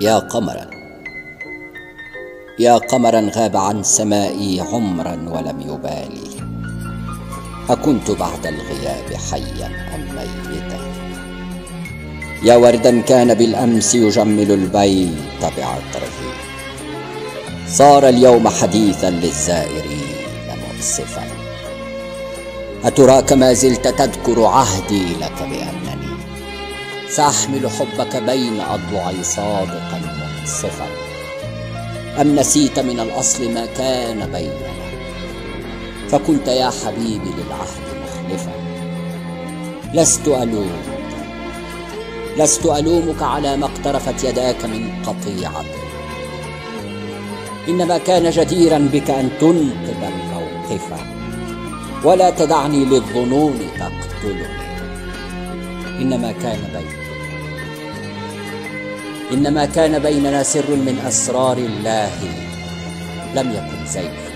يا قمرا، يا قمرا غاب عن سمائي عمرا ولم يبالي، أكنت بعد الغياب حيا أم ميتا؟ يا وردا كان بالأمس يجمل البيت بعطره، صار اليوم حديثا للزائرين مؤسفا. أتراك ما زلت تذكر عهدي لك بأنني سأحمل حبك بين أضلعي صادقا منصفا؟ أم نسيت من الأصل ما كان بيننا، فكنت يا حبيبي للعهد مخلفا؟ لست ألومك على ما اقترفت يداك من قطيعة، إنما كان جديرا بك أن تنقذ الموقف ولا تدعني للظنون تقتلني. إنما كان بيننا سر من أسرار الله لم يكن زيف